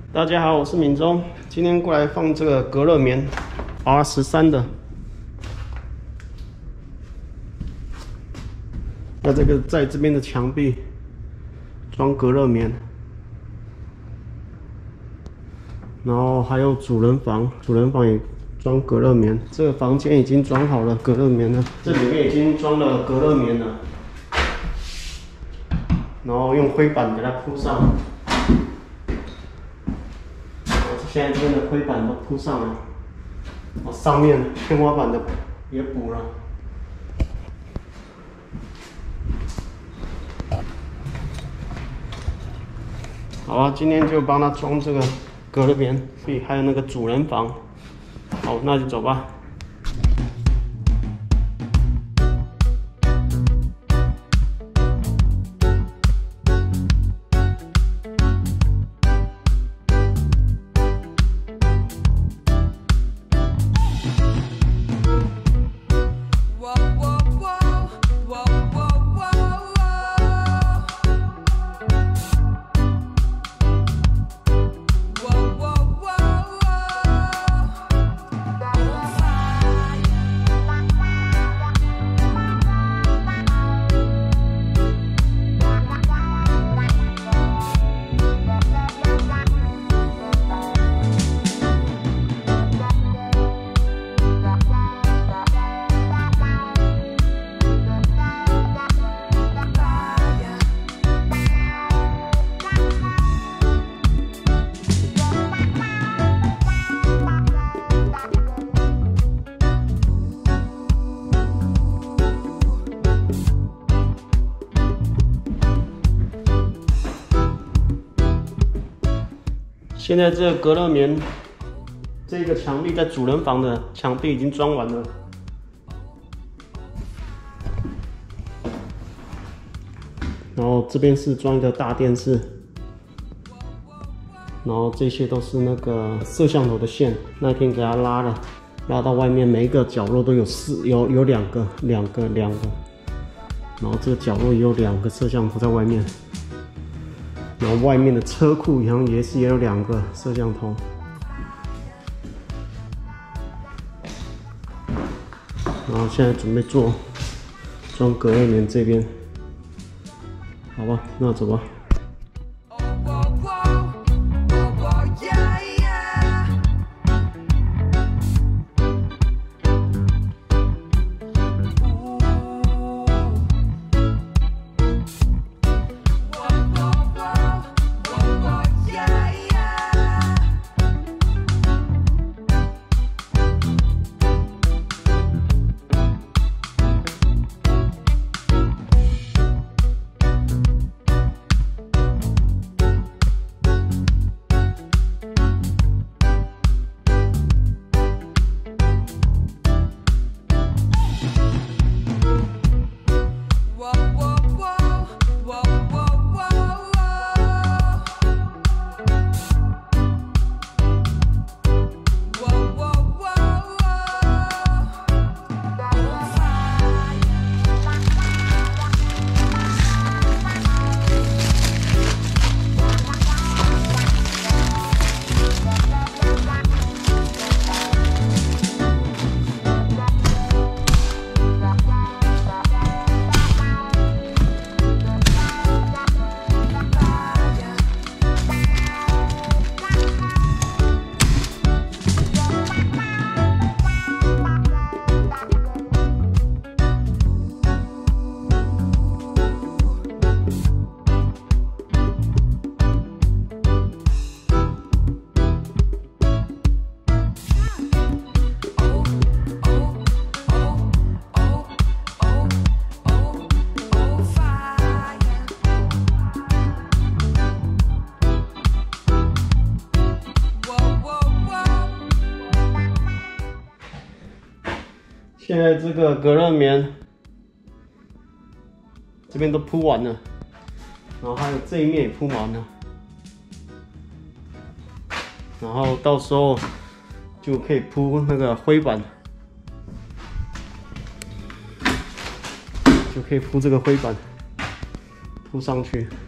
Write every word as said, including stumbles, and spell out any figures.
大家好，我是敏忠，今天过来放这个隔热棉 R 十三 的。那这个在这边的墙壁装隔热棉，然后还有主人房，主人房也装隔热棉。这个房间已经装好了隔热棉了，这里面已经装了隔热棉了，然后用灰板给它铺上。 现在这边的灰板都铺上了，哦，上面天花板的也补了。好啊，今天就帮他装这个隔热棉，还有那个主人房。好，那就走吧。 现在这个隔热棉，这个墙壁在主人房的墙壁已经装完了。然后这边是装一个大电视，然后这些都是那个摄像头的线，那天给它拉了，拉到外面，每一个角落都有四有有两个两个两个，然后这个角落也有两个摄像头在外面。 然后外面的车库好像也是也有两个摄像头，然后现在准备做装隔热棉这边，好吧，那走吧。 现在这个隔热棉这边都铺完了，然后还有这一面也铺完了，然后到时候就可以铺那个灰板，就可以铺这个灰板铺上去。